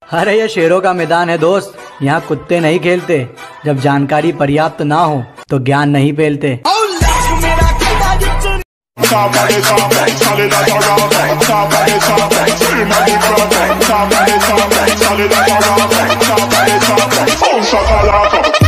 अरे ये शेरों का मैदान है दोस्त, यहाँ कुत्ते नहीं खेलते। जब जानकारी पर्याप्त ना हो तो ज्ञान नहीं फैलते। Top of the top, solid as a rock. Top of the top, scream at the crowd. Top of the top, solid as a rock. Top of the top, boom shakalaka.